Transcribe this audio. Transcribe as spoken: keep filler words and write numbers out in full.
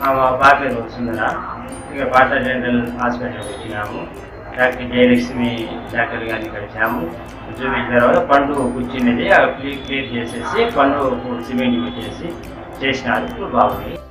మా పాప పేరు వస్తుందరా. ఇక పార్థ డెంటల్ హాస్పిటల్కి వచ్చినాము. డాక్టర్ జయలక్ష్మి డాక్టర్ గారిని కలిసాము. చూపించిన తర్వాత పండు కూర్చున్నది క్లియర్ క్లియర్ చేసేసి పండు సిమెంట్ పెట్టేసి చేసినారు. ఇప్పుడు బాగుంది.